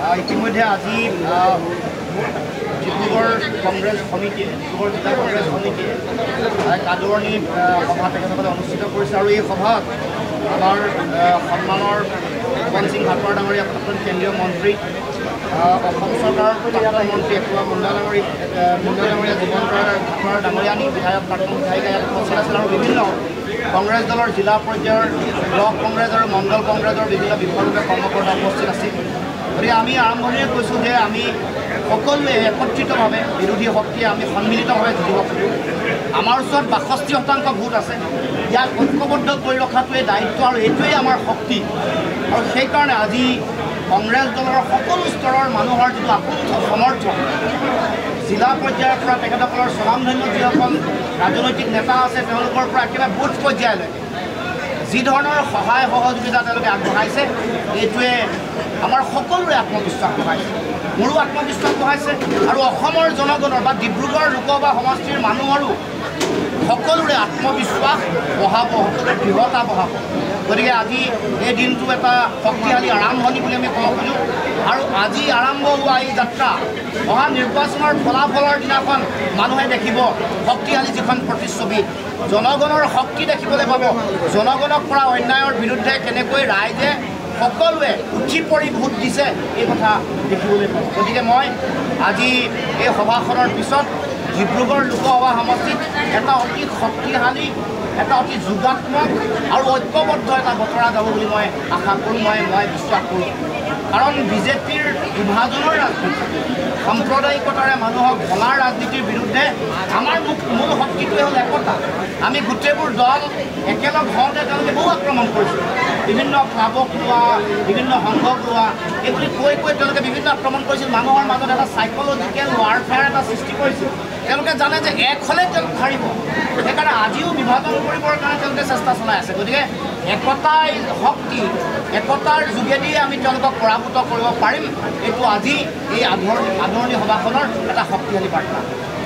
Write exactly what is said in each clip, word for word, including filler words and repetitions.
ইতিমধ্যে আজি ডিব্ৰুগড় কংগ্ৰেছ সমিতিয়ে ডিব্ৰুগড় জিলা কংগ্ৰেছ সমিতিয়ে কাদৰণি সভা তেখেতসকলে অনুষ্ঠিত কৰিছে আৰু এই সভাত আমাৰ সন্মানৰ ভুৱন সিং ভাটৌৰ ডাঙৰীয়া প্ৰাক্তন কেন্দ্ৰীয় মন্ত্ৰী অসম চৰকাৰৰ প্ৰাক্তন মন্ত্ৰী একুৱা মুণ্ডা ডাঙৰী মুণ্ডা ডাঙৰীয়া জীৱন্ত ভাটৌৰ ডাঙৰীয়ানী বিধায়ক প্ৰাক্তন বিধায়িকা ইয়াত উপস্থিত আছিল আৰু বিভিন্ন কংগ্ৰেছ দলৰ জিলা পৰ্যায়ৰ ব্লক কংগ্ৰেছ আৰু মণ্ডল কংগ্ৰেছৰ বিভিন্ন বিভাগীয় কৰ্মকৰ্তা উপস্থিত আছিল। গতিকে আমি আৰম্ভণিৰে কৈছোঁ যে আমি সকলোৱে একত্ৰিতভাৱে বিৰোধী শক্তিয়ে আমি সন্মিলিতভাৱে যুঁজিব খোজোঁ। আমাৰ ওচৰত বাষষ্ঠি শতাংশ ভোট আছে, ইয়াক ঐক্যবদ্ধ কৰি ৰখাটোৱে দায়িত্ব আৰু এইটোৱেই আমাৰ শক্তি। আৰু সেইকাৰণে আজি কংগ্ৰেছ দলৰ সকলো স্তৰৰ মানুহৰ যিটো আকুণ্ঠ সমৰ্থন জিলা পৰ্যায়ৰ পৰা তেখেতসকলৰ স্বনামধন্য যিসকল ৰাজনৈতিক নেতা আছে তেওঁলোকৰ পৰা একেবাৰে বুথ পৰ্যায়লৈকে যি ধৰণৰ সহায় সহযোগিতা তেওঁলোকে আগবঢ়াইছে এইটোৱে আমাৰ সকলোৰে আত্মবিশ্বাস বঢ়াইছে, মোৰো আত্মবিশ্বাস বঢ়াইছে আৰু অসমৰ জনগণৰ বা ডিব্ৰুগড় লোকসভা সমষ্টিৰ মানুহৰো সকলোৰে আত্মবিশ্বাস বঢ়াব, সকলোৰে দৃঢ়তা বঢ়াব। গতিকে আজি এই দিনটো এটা শক্তিশালী আৰম্ভণি বুলি আমি ক'ব খোজোঁ আৰু আজি আৰম্ভ হোৱা এই যাত্ৰা অহা নিৰ্বাচনৰ ফলাফলৰ দিনাখন মানুহে দেখিব শক্তিশালী যিখন প্ৰতিচ্ছবি, জনগণৰ শক্তি দেখিবলৈ পাব, জনগণক কৰা অন্যায়ৰ বিৰুদ্ধে কেনেকৈ ৰাইজে সকলোৱে উঠি পৰি ভোট দিছে এই কথা দেখিবলৈ পাব। গতিকে মই আজি এই সভাখনৰ পিছত ডিব্ৰুগড় লোকসভা সমষ্টিত এটা অতি শক্তিশালী এটা অতি যোগাত্মক আৰু ঐক্যবদ্ধ এটা বতৰা যাব বুলি মই আশা কৰোঁ, মই মই বিশ্বাস কৰোঁ। কাৰণ বিজেপিৰ বিভাজনৰ ৰাজনীতি, সাম্প্ৰদায়িকতাৰে মানুহক ভলাৰ ৰাজনীতিৰ বিৰুদ্ধে আমাৰ মূল শক্তিটোৱে হ'ল একতা। আমি গোটেইবোৰ দল একেলগ হওঁতে তেওঁলোকে বহু আক্ৰমণ কৰিছিল, বিভিন্ন ক্লাবক লোৱা, বিভিন্ন সংঘক লোৱা, এইবুলি কৈ কৈ তেওঁলোকে বিভিন্ন আক্ৰমণ কৰিছিল, মানুহৰ মাজত এটা চাইকলজিকেল ৱাৰফেয়াৰ এটা সৃষ্টি কৰিছিল। তেওঁলোকে জানে যে এক হ'লে তেওঁলোক হাৰিব, সেইকাৰণে আজিও বিভাজন কৰিবৰ কাৰণে তেওঁলোকে চেষ্টা চলাই আছে। গতিকে একতাই শক্তি, একতাৰ যোগেদিয়ে আমি তেওঁলোকক পৰাভূত কৰিব পাৰিম, এইটো আজি এই আদৰণি আদৰণি সভাখনৰ এটা শক্তিশালী বাৰ্তা।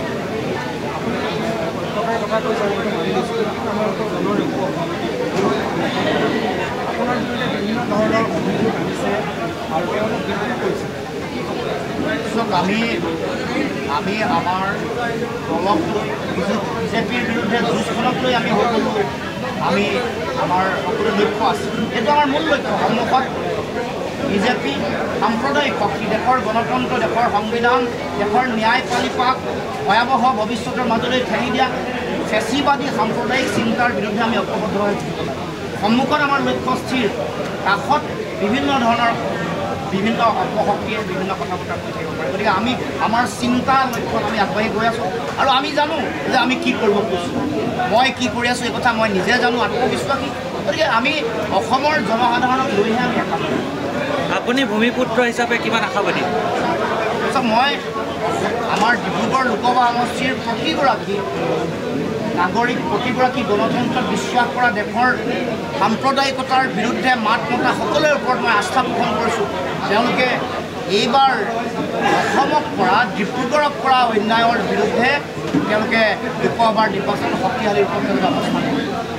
আমি আমি আমাৰ দলক লৈ বিজেপিৰ বিৰুদ্ধে যুঁজখনক লৈ আমি সকলো আমি আমাৰ সকলো লক্ষ্য আছে, এইটো আমাৰ মূল লক্ষ্য। সন্মুখত বিজেপি সাম্প্ৰদায়িক শক্তি, দেশৰ গণতন্ত্ৰ, দেশৰ সংবিধান, দেশৰ ন্যায়পালিকাক ভয়াৱহ ভৱিষ্যতৰ মাজলৈ ঠেলি দিয়া ফেচিবাদী সাম্প্ৰদায়িক চিন্তাৰ বিৰুদ্ধে আমি ঐক্যবদ্ধ হৈ থাকিব লাগে। সন্মুখত আমাৰ লক্ষ্য স্থিৰ, কাষত বিভিন্ন ধৰণৰ বিভিন্ন অপশক্তিয়ে বিভিন্ন কথা বতৰা কৈ থাকিব পাৰে। গতিকে আমি আমাৰ চিন্তা লক্ষ্যত আমি আগবাঢ়ি গৈ আছোঁ আৰু আমি জানো যে আমি কি কৰিব খুজিছোঁ, মই কি কৰি আছোঁ এই কথা মই নিজে জানো, আত্মবিশ্বাসী। গতিকে আমি অসমৰ জনসাধাৰণক লৈহে আমি আশা কৰোঁ। আপুনি ভূমিপুত্ৰ হিচাপে কিমান আশাবাদী? মই আমাৰ ডিব্ৰুগড় লোকসভা সমষ্টিৰ প্ৰতিগৰাকী নাগৰিক, প্ৰতিগৰাকী গণতন্ত্ৰত বিশ্বাস কৰা, দেশৰ সাম্প্ৰদায়িকতাৰ বিৰুদ্ধে মাত মতা সকলোৰে ওপৰত মই আস্থা পোষণ কৰিছোঁ। তেওঁলোকে এইবাৰ অসমক কৰা, ডিব্ৰুগড়ক কৰা অন্যায়ৰ বিৰুদ্ধে তেওঁলোকে লোকসভাৰ নিৰ্বাচন শক্তিশালী ৰূপত তেওঁলোকে অৱস্থান কৰিব।